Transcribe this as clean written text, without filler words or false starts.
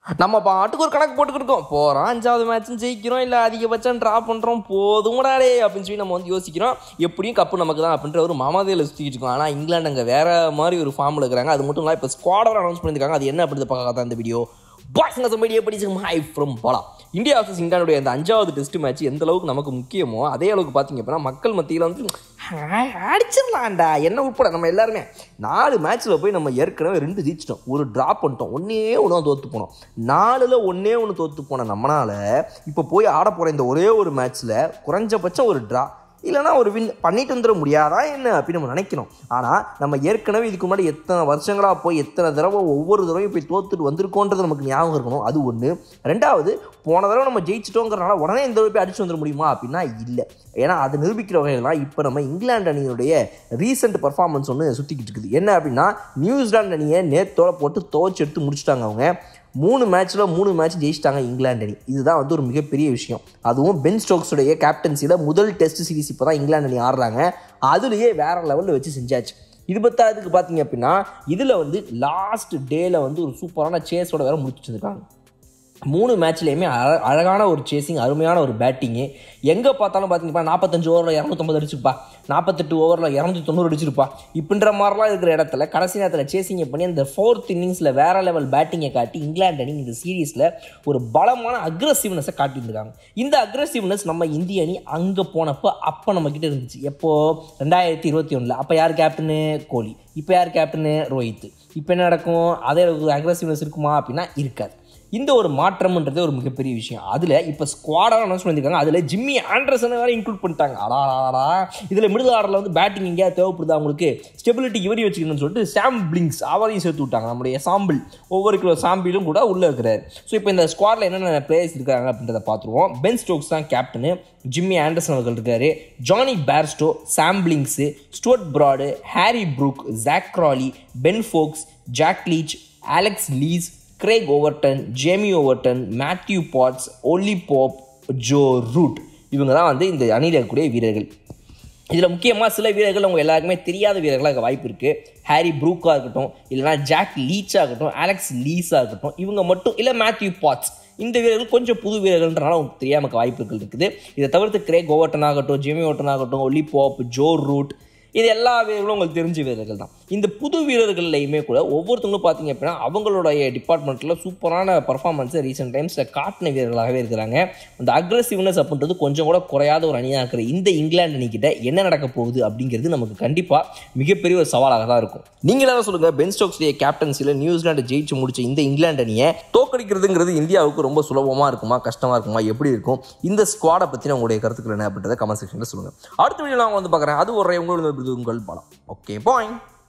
நம்ம பாட்டுக்கு ஒரு கணக்கு போட்டுக்கிட்டு இருக்கோம். போகிறோம் 5வது மேட்ச்சும் ஜெயிக்கிறோம், இல்லை அதிகபட்சம் ட்ரா பண்ணுறோம், போதுங்கடாடே அப்படின்னு சொல்லி நம்ம வந்து யோசிக்கிறோம். எப்படியும் கப்பு நமக்கு தான் அப்படின்ற ஒரு மாமாதையில் சுற்றிக்கிட்டு இருக்கோம். ஆனால் இங்கிலாந்து அங்கே வேறு மாதிரி ஒரு ஃபார்மில் இருக்கிறாங்க. அது மட்டும் இல்லை, இப்போ ஸ்குவாடோட அனௌன்ஸ் பண்ணியிருக்காங்க. அது என்ன அப்படின்னு பார்க்க தான் இந்த வீடியோ. பாய்ஸ்ங்க சம்படியே படிச்சுங்க. ஹை ஃப்ரம் பலா. இந்தியா வர்சஸ் இங்கிலாந்துடைய அந்த 5வது டெஸ்ட் மேட்ச் எந்த அளவுக்கு நமக்கு முக்கியமோ அதே அளவுக்கு பார்த்தீங்க அப்படின்னா மக்கள் மத்தியில் வந்து அடிச்சிடலாம்டா என்ன உட்பட நம்ம எல்லாருமே 4 மேட்ச்சில் போய் நம்ம ஏற்கனவே 2 ஜெயிச்சிட்டோம், ஒரு ட்ராப் பண்ணிட்டோம், ஒன்றே ஒன்று தோற்று போனோம். 4ல் ஒன்றே ஒன்று தோற்று போன நம்மளால் இப்போ போய் ஆட போகிற இந்த ஒரே ஒரு மேட்ச்சில் குறைஞ்சபட்சம் ஒரு ட்ரா இல்லைனா ஒரு வின் பண்ணிட்டு வந்துட முடியாதா என்ன அப்படின்னு நம்ம நினைக்கணும். ஆனால் நம்ம ஏற்கனவே இதுக்கு முன்னாடி எத்தனை வருஷங்களாக போய் எத்தனை தடவை ஒவ்வொரு தடவையும் போய் தோற்றுட்டு வந்திருக்கோன்றது நமக்கு ஞாபகம் இருக்கணும். அது ஒன்று. 2வது, போன தடவை நம்ம ஜெயிச்சிட்டோங்கிறனால உடனே இந்த தடவை போய் அடிச்சு வந்துட முடியுமா அப்படின்னா இல்லை. ஏன்னா அது நிரூபிக்கிற வகையிலாம் இப்போ நம்ம இங்கிலாந்து அணியினுடைய ரீசெண்ட் பர்ஃபார்மன்ஸ் ஒன்று சுற்றிக்கிட்டு இருக்குது. என்ன அப்படின்னா, நியூசிலாந்து அணியை நேத்தோட போட்டு துவச்சி எடுத்து முடிச்சுட்டாங்க. அவங்க 3 மேட்ச் ஜெயிச்சிட்டாங்க இங்கிலாந்து அணி. இதுதான் வந்து ஒரு மிகப்பெரிய விஷயம். அதுவும் பென் ஸ்டோக்ஸுடைய கேப்டன்சியில் முதல் டெஸ்ட் சீரிஸ் இப்போ தான் இங்கிலாந்து அணி ஆடுறாங்க. அதுலேயே வேறு லெவலில் வச்சு செஞ்சாச்சு. இது பத்தாவதுக்கு பார்த்தீங்க அப்படின்னா இதில் வந்து லாஸ்ட் டேயில் வந்து ஒரு சூப்பரான சேஸோட வேறு முடிச்சுட்டு இருக்காங்க. 3 மேட்ச்லேயுமே அழகான ஒரு சேசிங், அருமையான ஒரு பேட்டிங்கு. எங்கே பார்த்தாலும் பார்த்தீங்கன்னா 45 ஓவரில் 250 அடிச்சிருப்பா, 48 ஓவரில் 290 அடிச்சிருப்பா. இப்படின்ற மாதிரிலாம் இருக்கிற இடத்துல கடைசி நேரத்தில் சேசிங்கை பண்ணி அந்த 4th இன்னிங்ஸில் வேறு லெவல் பேட்டிங்கை காட்டி இங்கிலாந்து அணி இந்த சீரீஸில் ஒரு பலமான அக்ரெசிவ்னஸை காட்டியிருக்காங்க. இந்த அக்ரெசிவ்னஸ் நம்ம இந்திய அணி அங்கே போனப்போ அப்போ நம்மக்கிட்ட இருந்துச்சு. எப்போது 2021. அப்போ யார் கேப்டனு? கோலி. இப்போ யார் கேப்டனு? ரோஹித். இப்போ என்ன நடக்கும்? அதே அக்ரெசிவ்னஸ் இருக்குமா அப்படின்னா இருக்காது. இந்த ஒரு மாற்றம்ன்றது ஒரு மிகப்பெரிய விஷயம். அதில் இப்போ ஸ்குவாடாக அனௌன்ஸ் பண்ணியிருக்காங்க. அதில் ஜிம்மி ஆண்டர்சனை வேறு இன்க்ளூட் பண்ணிட்டாங்க. அடாடா, இதில் மிடில் ஆர்டரில் வந்து பேட்டிங் எங்கேயாவது தேவைப்படுதா அவங்களுக்கு, ஸ்டெபிலிட்டி இவரி வச்சுக்கணும்னு சொல்லிட்டு சாம்பிளிங்ஸ் அவரையும் சேர்த்து விட்டாங்க. நம்முடைய சாம்பிள், ஒவ்வொரு கிலோ சாம்பிளும் கூட உள்ளே இருக்கிறார். ஸோ இப்போ இந்த ஸ்குவாடில் என்னென்ன பிளேயர்ஸ் இருக்காங்க அப்படின்றத பார்த்துருவோம். பென் ஸ்டோக்ஸ் தான் கேப்டனு, ஜிம்மி ஆண்டர்சன் அவர்கள் இருக்காரு, Jonny Bairstow, Sam Billings, Stuart Broad, Harry Brook, Jack Crawley, Ben Foakes, Jack Leach, Alex Lees, Craig Overton, Jamie Overton, Matthew Potts, Ollie Pope, Joe Root. இவங்க தான் வந்து இந்த அணியில் இருக்கக்கூடிய வீரர்கள். இதில் முக்கியமாக சில வீரர்கள் அவங்க எல்லாருக்குமே தெரியாத வீரர்களாக வாய்ப்பு இருக்குது. ஹாரி ப்ரூக்காக இருக்கட்டும், இல்லைனா ஜாக் லீச்சாக இருக்கட்டும், அலெக்ஸ் லீஸாக இருக்கட்டும், இவங்க மட்டும் இல்லை மேத்யூ பாட்ஸ். இந்த வீரர்கள் கொஞ்சம் புது வீரர்கள்ன்றனால அவங்களுக்கு தெரியாமல் வாய்ப்புகள் இருக்குது. இதை தவிர்த்து கிரேக் ஓவர்டன் ஆகட்டும், ஜேமி ஓவர்டன் ஆகட்டும், ஒலி போப், ஜோ ரூட், இது எல்லா வீரர்களும் உங்களுக்கு தெரிஞ்ச வீரர்கள் தான். இந்த புது வீரர்கள்லையுமே கூட ஒவ்வொருத்தவங்களும் பார்த்தீங்க அப்படின்னா அவங்களுடைய டிபார்ட்மெண்ட்டில் சூப்பரான பர்ஃபார்மன்ஸை ரீசெண்ட் டைம்ஸில் காட்டின வீரர்களாகவே இருக்கிறாங்க. அந்த அக்ரெசிவ்னஸ் அப்படின்றது கொஞ்சம் கூட குறையாத ஒரு அணியாக இருக்கிற இந்த இங்கிலாந்து அணிக்கிட்ட என்ன நடக்க போகுது அப்படிங்கிறது நமக்கு கண்டிப்பாக மிகப்பெரிய ஒரு சவாலாக தான் இருக்கும். நீங்கள் என்ன சொல்லுங்கள், பென் ஸ்டோக்ஸுடைய கேப்டன்சியில் நியூசிலாந்து ஜெயிச்சு முடிச்ச இந்த இங்கிலாந்து அணியை தோக்கடிக்கிறதுங்கிறது இந்தியாவுக்கு ரொம்ப சுலபமாக இருக்குமா, கஷ்டமாக இருக்குமா, எப்படி இருக்கும்? இந்த ஸ்குவாடை பற்றின உங்களுடைய கருத்துக்கள் என்ன அப்படின்றத கமெண்ட் செக்ஷனில் சொல்லுங்கள். அடுத்த வீடியோ நான் வந்து பார்க்குறேன். அது ஒரு உங்களோட உங்கள் பலம். ஓகே, பாய்.